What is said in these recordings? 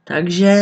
Takže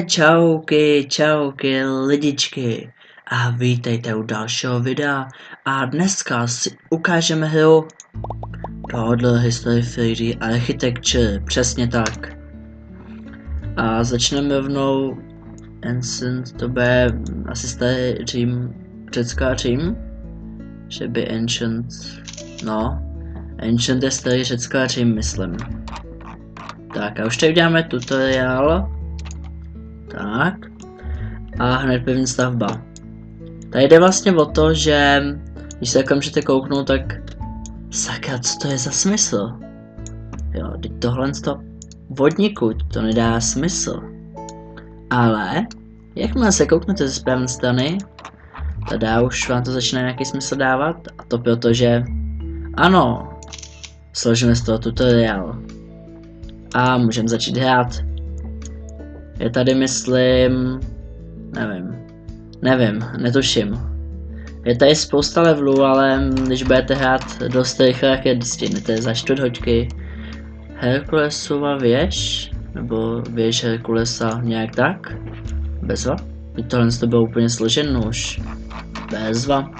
čauky lidičky a vítejte u dalšího videa a dneska si ukážeme hru tohohle History 3D Architecture, přesně tak. A začneme rovnou Ancient, to bude asi starý Řím, řecká Řím, že by Ancient, no, Ancient je starý řecká Řím, myslím. Tak a už tady uděláme tutoriál. Tak. A hned první stavba. Tady jde vlastně o to, že když se okamžitě kouknu, tak sakra, co to je za smysl? Jo, teď tohle z toho vodníku, to nedá smysl. Ale, jakmile se kouknete ze správné strany, tada už vám to začíná nějaký smysl dávat. A to proto, že ano, složíme z toho tutoriál. A můžeme začít hrát. Je tady, myslím, nevím, netuším. Je tady spousta levelů, ale když budete hrát dost rychle, jak je dostanete za 4 hoďky. Herkulesova věž, nebo věž Herkulesa, nějak tak. Bezva. Tohle to bylo úplně složeno už. Bezva.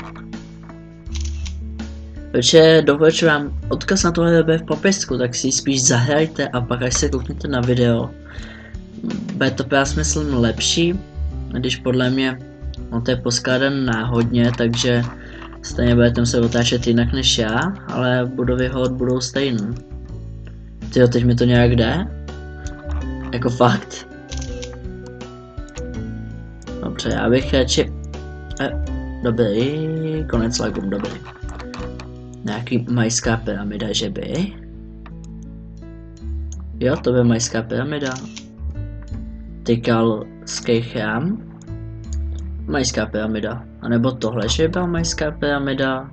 Takže doporučuji odkaz na tohle bude v popisku, tak si spíš zahrajte a pak až se koukněte na video. Bude to právě smysl lepší, když podle mě to je poskládané náhodně, takže stejně budete se otáčet jinak než já, ale budovy hod budou stejný. Tyjo, teď mi to nějak jde? Jako fakt? Dobře, já bych radši... Dobrý, konec lagum, dobrý. Nějaký majská pyramida, že by? Jo, to by majská pyramida. Tykalský chrám. Majská pyramida. A nebo tohle, že byla majská pyramida.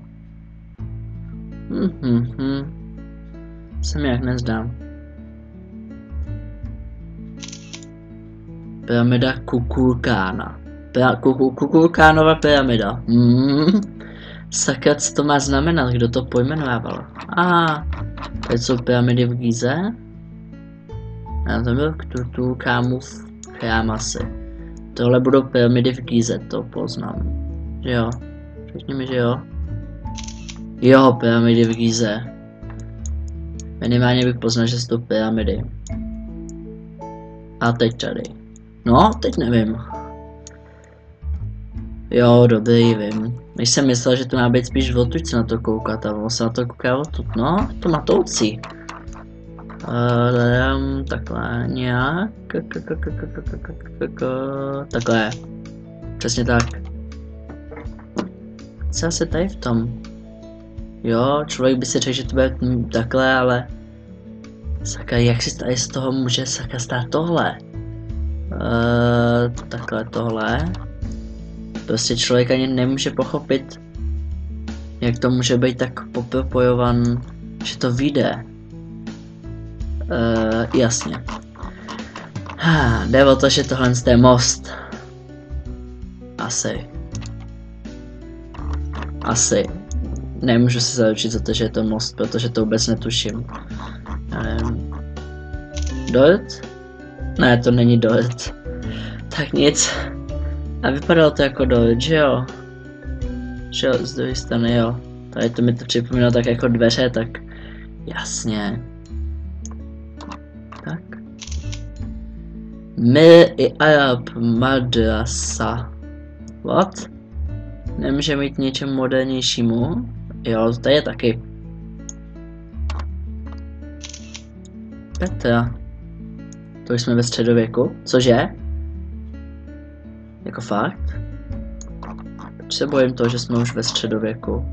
Se mi jak nezdá. Pyramida Kukulkána. Kukulkánova pyramida. Sakra, co to má znamenat, kdo to pojmenovával? Teď jsou pyramidy v Gize. Já to byl Kukulkánův chrám asi. Tohle budou pyramidy v Gize, to poznám. Že jo? Řekni mi, že jo? Jo, pyramidy v Gize. Minimálně bych poznal, že jsou pyramidy. A teď tady. No, teď nevím. Jo, dobrý, vím. Když jsem myslel, že to má být spíš odtud se na to koukat, a on se na to kouká odtud. No, to matoucí. Takhle nějak. Takhle. Přesně tak. Co se tady v tom? Jo, člověk by si řekl, že to bude takhle, ale... Sakra, jak si tady z toho může sakra stát tohle? Takhle tohle. Prostě člověk ani nemůže pochopit, jak to může být tak popropojovan, že to vyjde. Jasně. Jde o to, že tohle je most. Asi. Nemůžu se zaručit za to, že je to most, protože to vůbec netuším. Dirt? Ne, to není dirt. Tak nic. A vypadalo to jako dirt, že jo? Že jo, z druhé strany jo. Tady to mi to připomínalo tak jako dveře, tak jasně. Tak. Mir i Arab Madrasa. What? Nemůže mít něčem modernějšímu? Jo, to je taky. Petra. To už jsme ve středověku. Cože? Jako fakt? Proč se bojím toho, že jsme už ve středověku?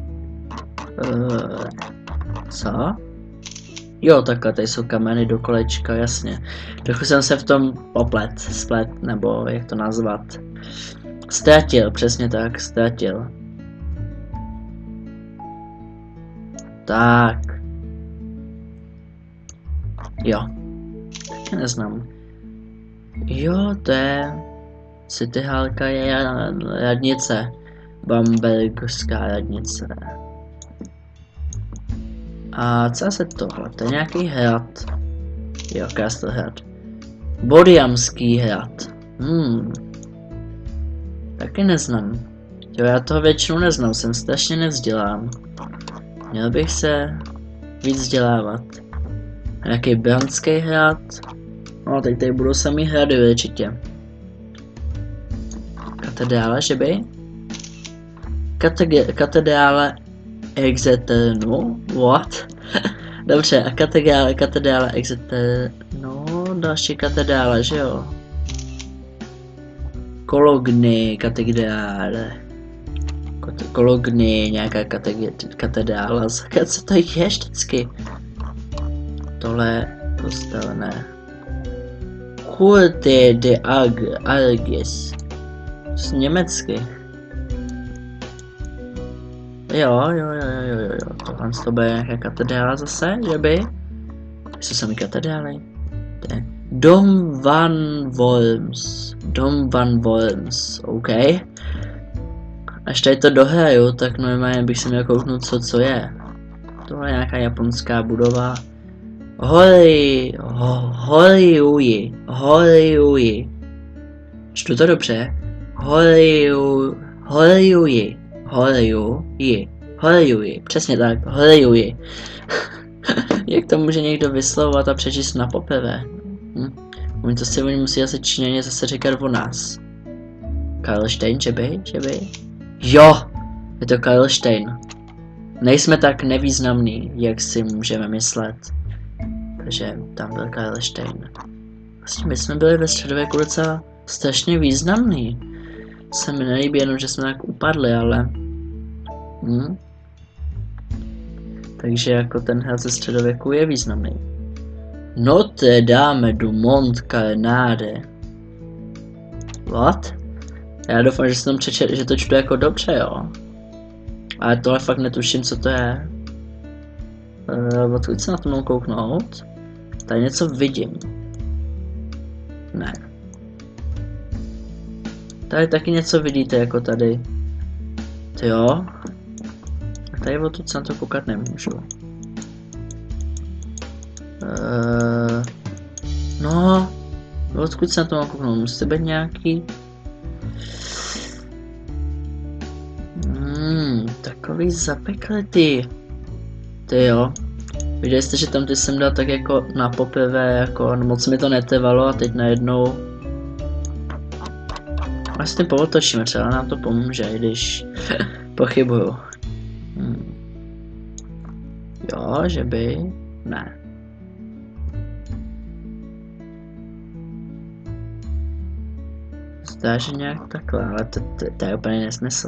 Co? Jo, takhle, tady jsou kameny do kolečka, jasně. Trochu jsem se v tom splet, nebo jak to nazvat. Ztratil, přesně tak, ztratil. Tak. Jo. Taky neznám. Jo, to je... City Hallka je radnice. Bambergská radnice. A co se tohle? To je nějaký hrad. Jo, Castle Hrad. Bodiamský hrad. Taky neznám. Jo, já toho většinu neznám, jsem strašně nevzdělán. Měl bych se víc vzdělávat. Nějaký Brandský hrad. No, teď tady budou samý hrady určitě. Katedrála, že by? Katedrála Exeternu? What? Dobře, a katedrála Exeter... No, další katedrála, že jo? Kologny, katedrále. Kologny, nějaká katedrála. Co to je vždycky? Tohle kostel, ne. Curte de Arges. Z německy. Jo. Tohle to bude nějaká katedrála zase, že by? Jsou sami katedrály. Dom van Worms, OK. Až tady to dohraju, tak normálně bych se měl kouknout, co je. Tohle je nějaká japonská budova. Horiuji. Čtu to dobře? Horiuji. Přesně tak, Horiuji. Jak to může někdo vyslovovat a přečíst na poprvé? Oni to si musí asi Číňané zase říkat o nás. Karlštejn, že by? Jo! Je to Karlštejn. Nejsme tak nevýznamní, jak si můžeme myslet. Takže tam byl Karlštejn. Vlastně my jsme byli ve středověku docela strašně významný. Se mi nelíbí jenom, že jsme tak upadli, ale... Takže jako ten hrad ze středověku je významný. Notre Dame du Montcarnade. What? Já doufám, že jsem přečetl, že to čtu jako dobře, jo. Ale tohle fakt netuším, co to je. Odkud se na to mám kouknout? Tady něco vidím. Ne. Tady taky něco vidíte, jako tady. Ty jo. A tady odtud se na to koukat nemůžu. No. Odkud se na to mám kouknout? Musíte být nějaký... Takový zapeklitý. Ty jo. Viděli jste, že tam ty jsem dal tak jako na poprvé, jako moc mi to netrvalo a teď najednou... A s tím pootočíme, třeba nám to pomůže, i když pochybuju. Jo, že by... Ne. Zdá, že nějak takhle, ale to je úplně nesmysl.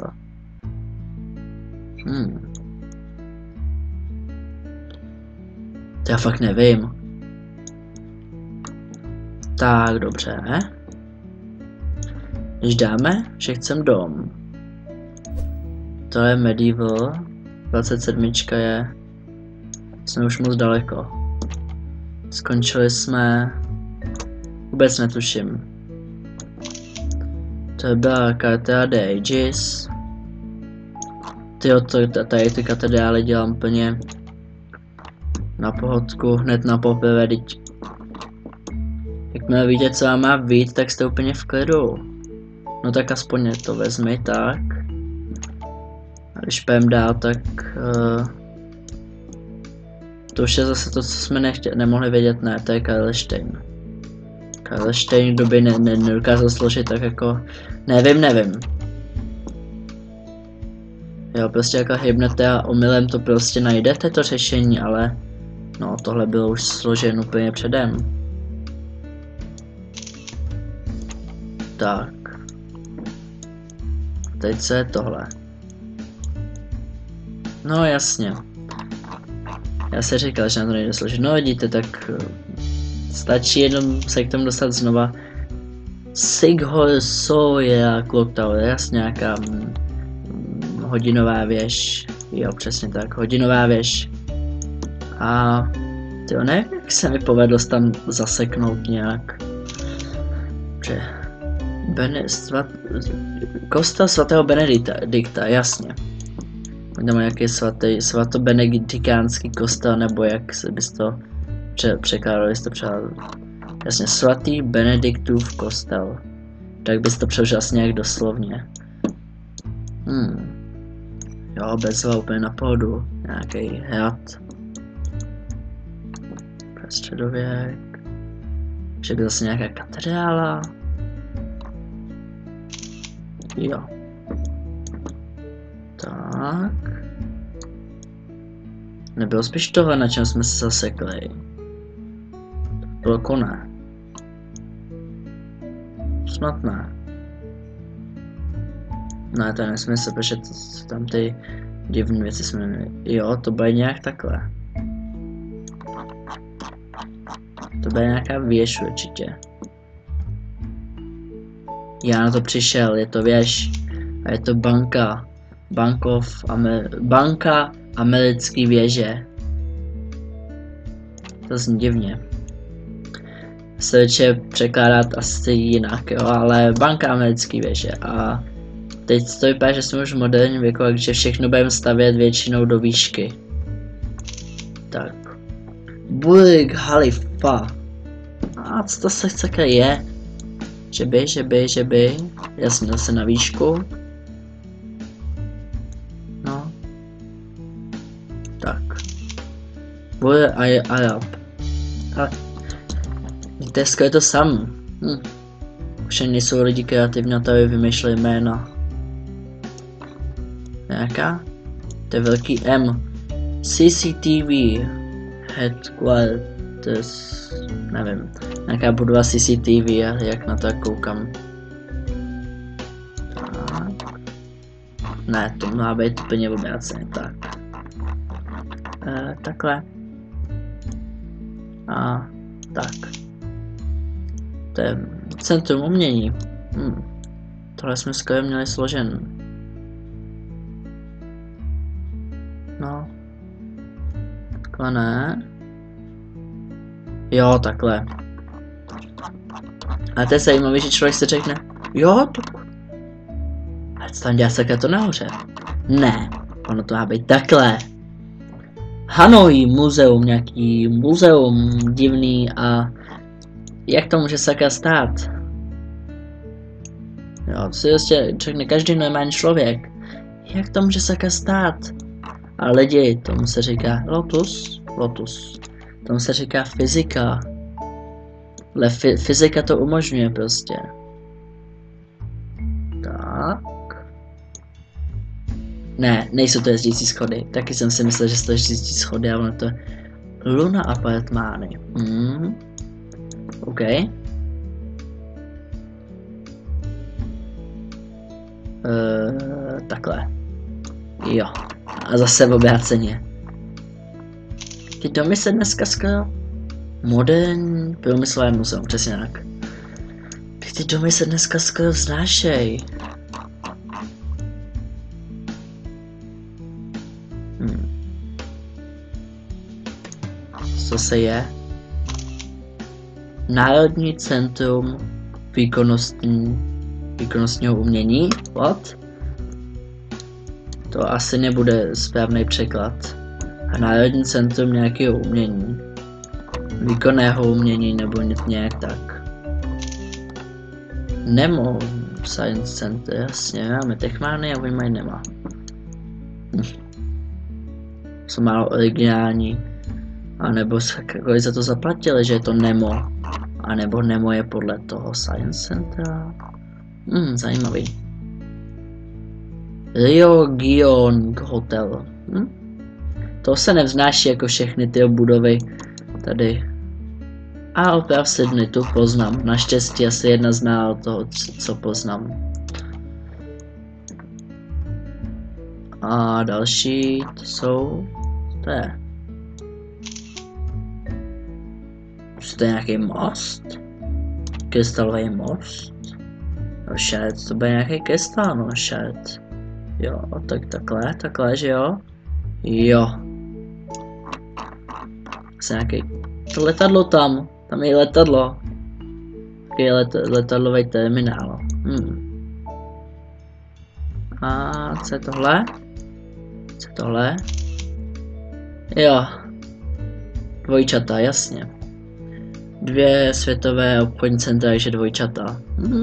To já fakt nevím. Tak, dobře. Když dáme, že chcem dom. To je medieval. 27 je... Jsme už moc daleko. Skončili jsme... Vůbec netuším. To byla Carta de Ages. Tyjo, tady ty katedrály dělám úplně na pohodku, hned na poprvé, teď. Jakmile víte, co vám má být, tak jste úplně v klidu. No tak aspoň to vezmi, tak. A když půjdem dál, tak... to už je zase to, co jsme nemohli vědět, ne, to je Karlštejn. Karlštejn doby nedokázal složit, tak jako... Nevím. Jo, prostě jako hybnete a omylem to prostě najdete, to řešení, ale... No, tohle bylo už složeno úplně předem. Tak. Teď co je tohle? No jasně. Já se říkal, že na to nejde složit. No vidíte, tak... Stačí jenom se k tomu dostat znova. Sighor Soja Clock Tower, jasně nějaká... hodinová věž. Jo, přesně tak, hodinová věž. A... Tyjo, nevím, jak se mi povedlo tam zaseknout nějak. Že... Kostel svatého Benedikta, jasně. Nebo nějaký svatobenedikánský kostel, nebo jak se bys to překládali, jste třeba Jasně, svatý Benediktův kostel. Tak bys to přežil asi nějak doslovně. Jo, bezva úplně na pohodu. Nějaký hrad. Středověk. Však zase nějaká katedrála. Jo. Tak. Nebylo spíš tohle, na čem jsme se zasekli. To bylo koné. Snad ne. Ne, to je nesmysl, protože tam ty divné věci jsme měli. Jo, to bude nějak takhle. To bude nějaká věž určitě. Já na to přišel, je to věž. A je to banka. Banka americké věže. To zní divně. Se určitě překládat asi jinak, jo, ale banka americké věže. A teď to vypadá, že jsme už v moderním věku, takže všechno budeme stavět většinou do výšky. Tak. Burj Khalifa. A co to se chce je? Že by. Jasně, zase na výšku. No. Tak. Burj Arab. Dneska je to sam. Už nejsou lidi kreativní na to, aby vymýšleli jména. Nějaká? To je velký M. CCTV. Headquarters. Nevím. Nějaká budova CCTV, jak na to koukám. Tak. Ne, to má být úplně obráceně. Tak. Takhle. A tak. To je centrum umění. Tohle jsme skoro měli složen. No. Takhle ne. Jo, takhle. A to je zajímavé, že člověk si řekne, jo, to... A co tam dělá sakra to nahoře? Ne, ono to má být takhle. Hanoi muzeum, nějaký muzeum divný a... Jak to může sakra stát? Jo, to si prostě řekne každý normální člověk. Jak to může sakra stát? A lidi, tomu se říká Lotus. Tomu se říká fyzika. Ale fyzika to umožňuje prostě. Tak. Ne, nejsou to jezdící schody. Taky jsem si myslel, že jsou to jezdící schody, ale to je Luna apartmány. OK. Takhle. Jo. A zase v obráceně. Ty domy se dneska skoro... Moderní průmyslové muzeum, přesně tak. Ty domy se dneska skoro vznášej. Co se je? Národní centrum výkonnostního umění? What? To asi nebude správný překlad. A Národní centrum nějakého umění. Výkonného umění nebo nějak tak. Nemo Science Center, jasně, máme Techmány a oni mají Nema. Jsou málo originální. A nebo kolik za to zaplatili, že je to Nemo. A nebo Nemo je podle toho Science Centra. Zajímavý. Rio Gion Hotel. To se nevznáší jako všechny ty budovy tady. A oprav Sydney, tu poznám. Naštěstí asi jedna z mála toho, co poznám. A další to jsou... To je... To je nějaký most? Krystalový most? No šet, to bude nějaký krystal, no šet. Jo, tak takhle, že jo? Jo. Asi nějaký... To letadlo tam je letadlo. Taký letadlový terminál. A co je tohle? Co je tohle? Jo. Dvojčata, jasně. 2 světové obchodní centra, ještě dvojčata.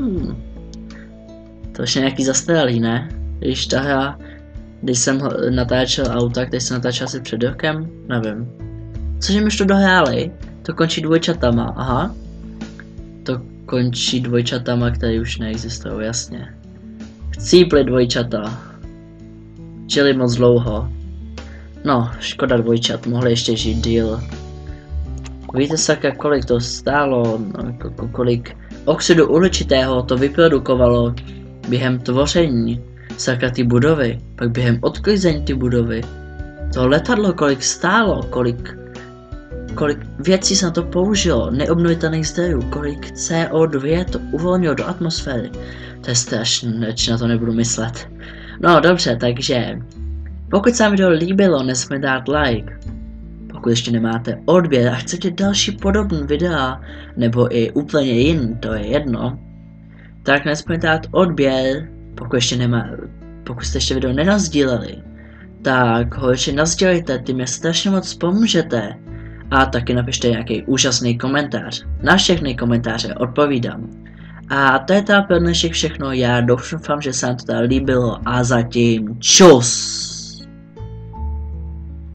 To je nějaký zastaralý, ne? Když jsem natáčel auta, který jsem natáčel asi před rokem, nevím. Cože mi už to dohráli? To končí dvojčatama, aha. To končí dvojčatama, které už neexistují, jasně. Chcípli dvojčata. Žili moc dlouho. No, škoda dvojčat, mohli ještě žít díl. Víte sakra, kolik to stálo, kolik oxidu uhličitého to vyprodukovalo během tvoření sakra ty budovy, pak během odklizení ty budovy. To letadlo kolik stálo, kolik věcí se na to použilo, neobnovitelných zdrojů, kolik CO2 to uvolnilo do atmosféry. To je strašné, na to nebudu myslet. No dobře, takže pokud se vám video líbilo, nesmíte dát like. Pokud ještě nemáte odběr a chcete další podobný videa, nebo i úplně jiný, to je jedno, tak nesmíte dát odběr, pokud jste ještě video nenazdíleli, tak ho ještě nazdílejte, tím mě strašně moc pomůžete. A taky napište nějaký úžasný komentář. Na všechny komentáře odpovídám. A to je teda pro dnešek všechno, já doufám, že se vám to tady líbilo a zatím čus!